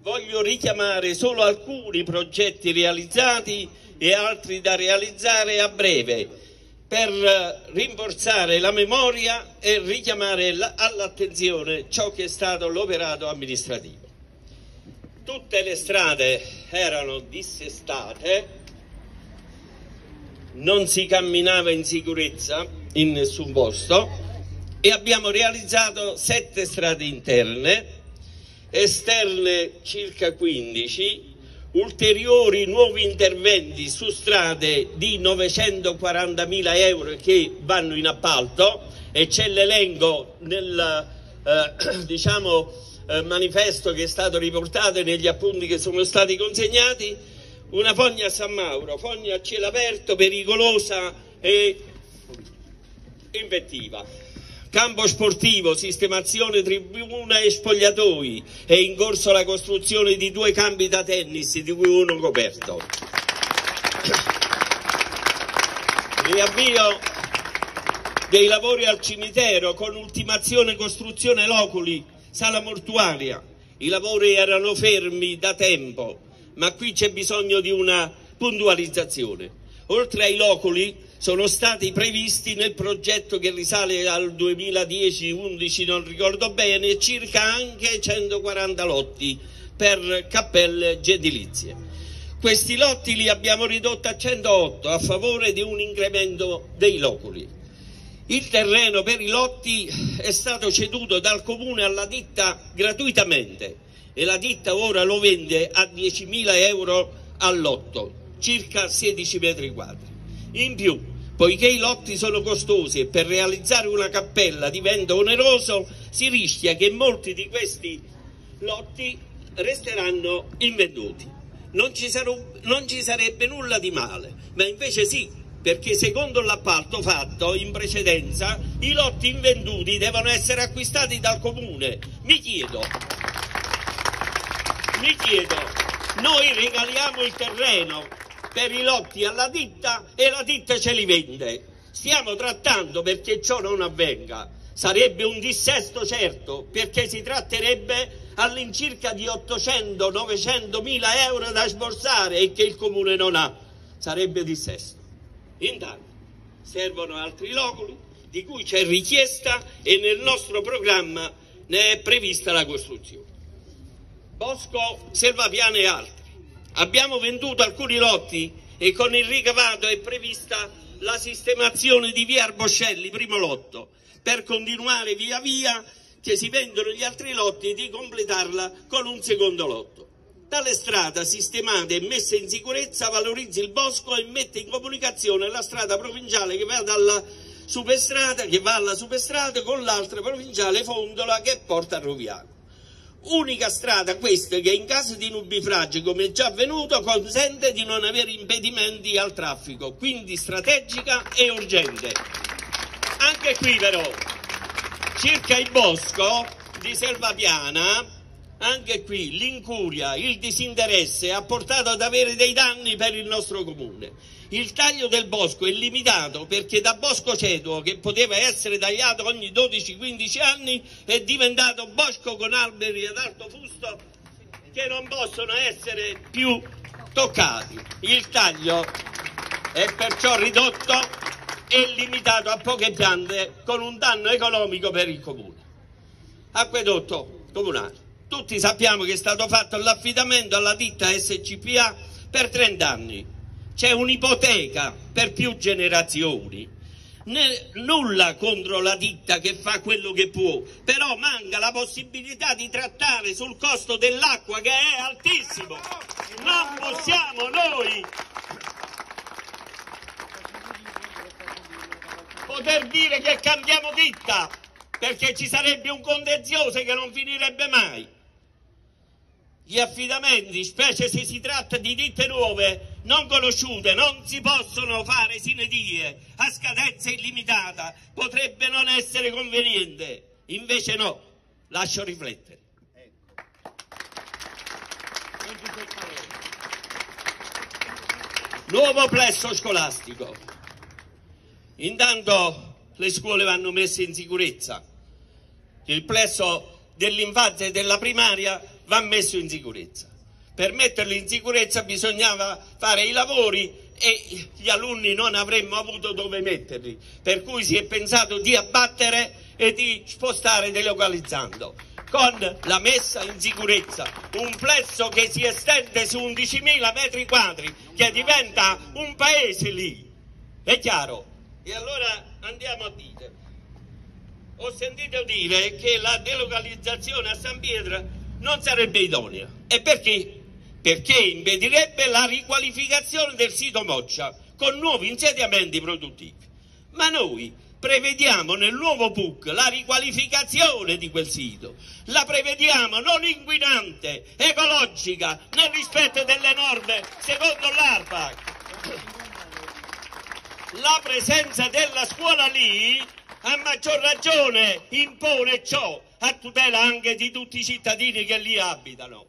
voglio richiamare solo alcuni progetti realizzati e altri da realizzare a breve per rinforzare la memoria e richiamare all'attenzione ciò che è stato l'operato amministrativo. Tutte le strade erano dissestate, non si camminava in sicurezza in nessun posto e abbiamo realizzato 7 strade interne, esterne circa 15, ulteriori nuovi interventi su strade di 940.000 euro che vanno in appalto, e c'è l'elenco nel manifesto che è stato riportato negli appunti che sono stati consegnati. Una fogna a San Mauro, fogna a cielo aperto, pericolosa e infettiva. Campo sportivo, sistemazione tribuna e spogliatoi, è in corso la costruzione di 2 campi da tennis, di cui uno coperto. Riavvio dei lavori al cimitero con ultimazione costruzione loculi, sala mortuaria. I lavori erano fermi da tempo, ma qui c'è bisogno di una puntualizzazione. Oltre ai loculi sono stati previsti nel progetto che risale al 2010-11, non ricordo bene, circa anche 140 lotti per cappelle gedilizie. Questi lotti li abbiamo ridotti a 108 a favore di un incremento dei loculi. Il terreno per i lotti è stato ceduto dal comune alla ditta gratuitamente e la ditta ora lo vende a 10.000 euro al lotto, circa 16 metri quadri. In più, poiché i lotti sono costosi e per realizzare una cappella diventa oneroso, si rischia che molti di questi lotti resteranno invenduti. Non ci sarebbe nulla di male, ma invece sì, perché secondo l'appalto fatto in precedenza i lotti invenduti devono essere acquistati dal comune. Mi chiedo, noi regaliamo il terreno per i lotti alla ditta e la ditta ce li vende. Stiamo trattando perché ciò non avvenga. Sarebbe un dissesto certo, perché si tratterebbe all'incirca di 800-900 mila euro da sborsare e che il comune non ha. Sarebbe dissesto. Intanto servono altri loculi di cui c'è richiesta e nel nostro programma ne è prevista la costruzione. Bosco, Selvapiana e altri. Abbiamo venduto alcuni lotti e con il ricavato è prevista la sistemazione di via Arboscelli, primo lotto, per continuare via via che si vendono gli altri lotti e di completarla con un secondo lotto. Tale strada sistemata e messa in sicurezza valorizza il bosco e mette in comunicazione la strada provinciale che va alla superstrada con l'altra provinciale Fondola che porta a Roviano. Unica strada questa che in caso di nubifragi, come è già avvenuto, consente di non avere impedimenti al traffico, quindi strategica e urgente. Anche qui però, circa il bosco di Selvapiana, anche qui l'incuria, il disinteresse ha portato ad avere dei danni per il nostro comune. Il taglio del bosco è limitato perché da bosco ceduo, che poteva essere tagliato ogni 12-15 anni, è diventato bosco con alberi ad alto fusto che non possono essere più toccati. Il taglio è perciò ridotto e limitato a poche piante con un danno economico per il comune. Acquedotto comunale. Tutti sappiamo che è stato fatto l'affidamento alla ditta SCPA per 30 anni. C'è un'ipoteca per più generazioni. Nulla contro la ditta che fa quello che può, però manca la possibilità di trattare sul costo dell'acqua che è altissimo. Non possiamo noi poter dire che cambiamo ditta, perché ci sarebbe un contenzioso che non finirebbe mai. Gli affidamenti, specie se si tratta di ditte nuove, non conosciute, non si possono fare sine die, a scadenza illimitata, potrebbe non essere conveniente, invece no, lascio riflettere. Nuovo plesso scolastico. Intanto le scuole vanno messe in sicurezza. Il plesso dell'infanzia e della primaria va messo in sicurezza. Per metterlo in sicurezza bisognava fare i lavori e gli alunni non avremmo avuto dove metterli, per cui si è pensato di abbattere e di spostare delocalizzando, con la messa in sicurezza, un plesso che si estende su 11.000 metri quadri, che diventa un paese lì, è chiaro? E allora andiamo a dire, ho sentito dire che la delocalizzazione a San Pietro non sarebbe idonea, e perché? Perché impedirebbe la riqualificazione del sito Moccia con nuovi insediamenti produttivi. Ma noi prevediamo nel nuovo PUC la riqualificazione di quel sito, la prevediamo non inquinante, ecologica, nel rispetto delle norme secondo l'ARPAC. La presenza della scuola lì a maggior ragione impone ciò a tutela anche di tutti i cittadini che lì abitano.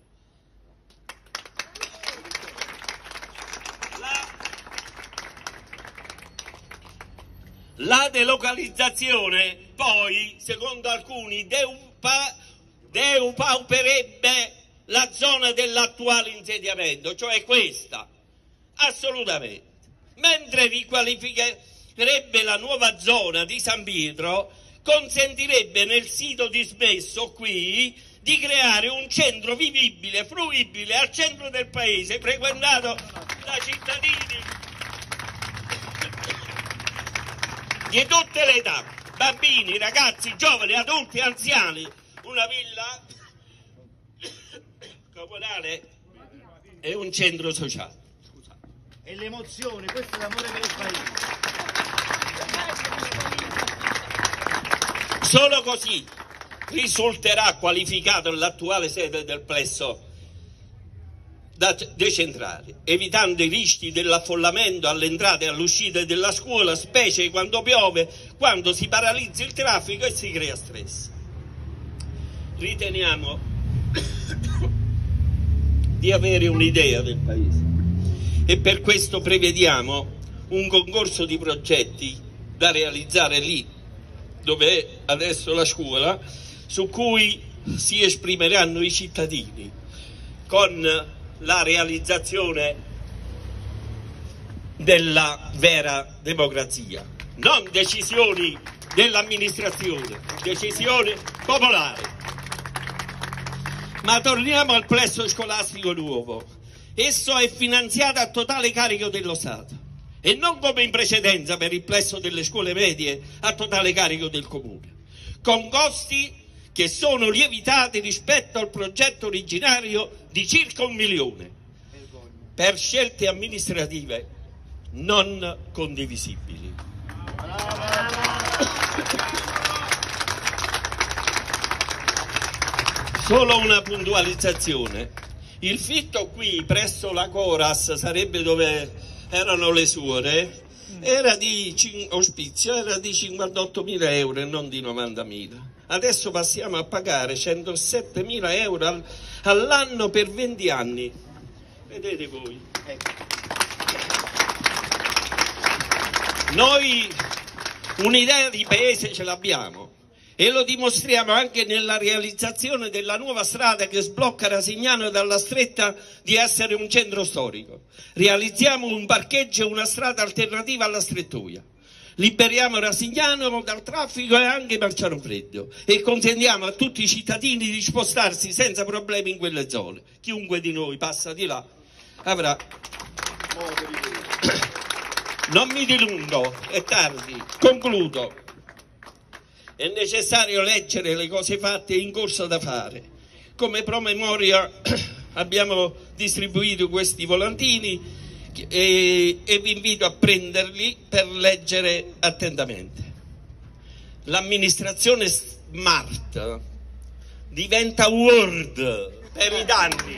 La delocalizzazione poi, secondo alcuni, depauperebbe la zona dell'attuale insediamento, cioè questa, assolutamente. Mentre riqualificherebbe la nuova zona di San Pietro, consentirebbe nel sito dismesso qui di creare un centro vivibile, fruibile al centro del paese, frequentato da cittadini di tutte le età, bambini, ragazzi, giovani, adulti, anziani. Una villa comunale e un centro sociale. E l'emozione, questo è l'amore per il paese. Solo così risulterà qualificato l'attuale sede del plesso da decentrare, evitando i rischi dell'affollamento all'entrata e all'uscita della scuola, specie quando piove, quando si paralizza il traffico e si crea stress. Riteniamo di avere un'idea del paese e per questo prevediamo un concorso di progetti da realizzare lì dove è adesso la scuola, su cui si esprimeranno i cittadini con la realizzazione della vera democrazia, non decisioni dell'amministrazione, decisioni popolari. Ma torniamo al plesso scolastico nuovo. Esso è finanziato a totale carico dello Stato e non come in precedenza per il plesso delle scuole medie a totale carico del Comune, con costi che sono lievitati rispetto al progetto originario di circa 1 milione, per scelte amministrative non condivisibili. Solo una puntualizzazione. Il fitto qui presso la Coras, sarebbe dove erano le suore, era di ospizio, era di 58.000 euro e non di 90.000. Adesso passiamo a pagare 107.000 euro all'anno per 20 anni. Vedete voi. Noi un'idea di paese ce l'abbiamo e lo dimostriamo anche nella realizzazione della nuova strada che sblocca Rasignano dalla stretta di essere un centro storico. Realizziamo un parcheggio e una strada alternativa alla strettoia. Liberiamo Rasignano dal traffico e anche Marciano Freddo e consentiamo a tutti i cittadini di spostarsi senza problemi in quelle zone. Chiunque di noi passa di là avrà. Non mi dilungo, è tardi, concludo. È necessario leggere le cose fatte e in corso da fare. Come promemoria abbiamo distribuito questi volantini e vi invito a prenderli per leggere attentamente. L'amministrazione smart diventa Word per i danni.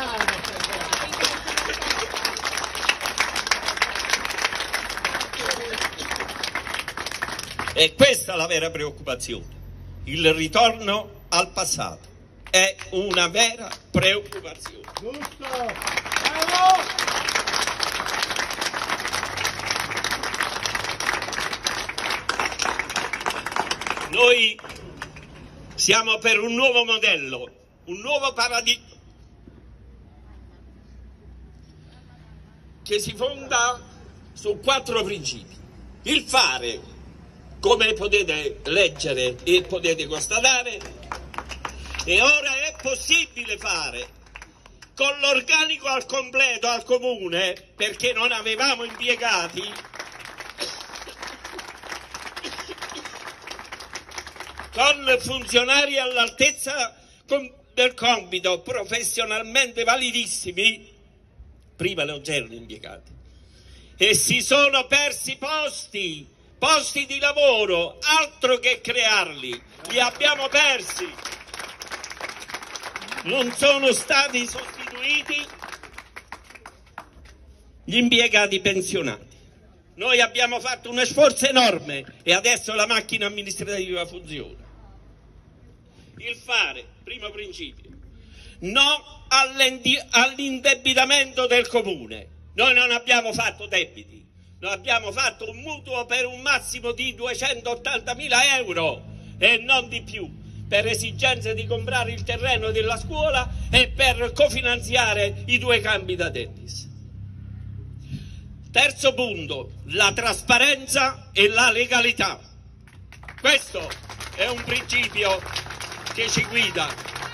E questa è la vera preoccupazione. Il ritorno al passato è una vera preoccupazione. Noi Siamo per un nuovo modello, un nuovo paradigma che si fonda su 4 principi. Il fare, come potete leggere e potete constatare, e ora è possibile fare con l'organico al completo al comune, perché non avevamo impiegati, con funzionari all'altezza del compito, professionalmente validissimi. Prima non c'erano impiegati e si sono persi posti di lavoro, altro che crearli, li abbiamo persi. Non sono stati sostituiti gli impiegati pensionati. Noi abbiamo fatto un sforzo enorme e adesso la macchina amministrativa funziona. Il fare, primo principio, no all'indebitamento del comune. Noi non abbiamo fatto debiti, noi abbiamo fatto un mutuo per un massimo di 280.000 euro e non di più, per esigenze di comprare il terreno della scuola e per cofinanziare i 2 campi da tennis. Terzo punto, la trasparenza e la legalità. Questo è un principio che ci guida.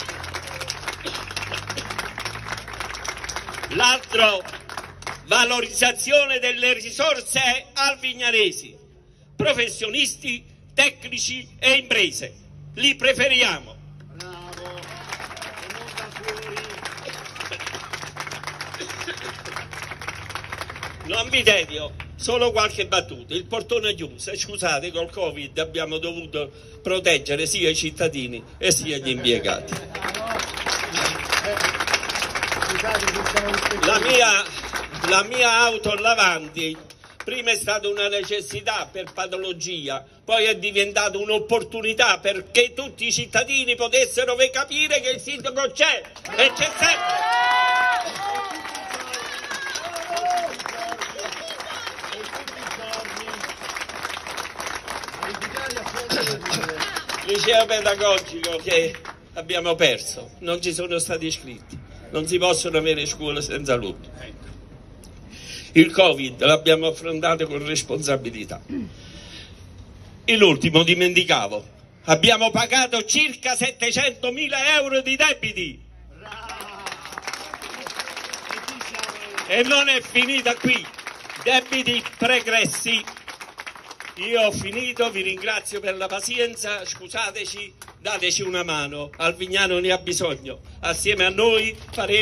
L'altro, valorizzazione delle risorse alvignanesi, professionisti, tecnici e imprese. Li preferiamo. Bravo. E non da fuori. Non vi tedio, solo qualche battuta. Il portone è chiuso, scusate, col Covid abbiamo dovuto proteggere sia i cittadini e sia gli impiegati. La mia auto Lavanti prima è stata una necessità per patologia, poi è diventata un'opportunità perché tutti i cittadini potessero capire che il sindaco c'è e c'è sempre. Liceo pedagogico che abbiamo perso, non ci sono stati iscritti, non si possono avere scuole senza alunni. Il Covid l'abbiamo affrontato con responsabilità. E l'ultimo, dimenticavo, abbiamo pagato circa 700.000 euro di debiti. E non è finita qui, debiti pregressi. Io ho finito, vi ringrazio per la pazienza, scusateci, dateci una mano, Alvignano ne ha bisogno, assieme a noi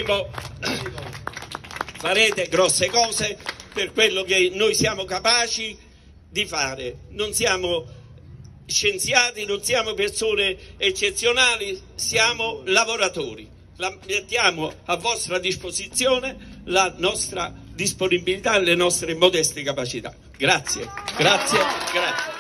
farete grosse cose per quello che noi siamo capaci di fare. Non siamo scienziati, non siamo persone eccezionali, siamo lavoratori. Mettiamo a vostra disposizione la nostra disponibilità e le nostre modeste capacità. Grazie, grazie, grazie.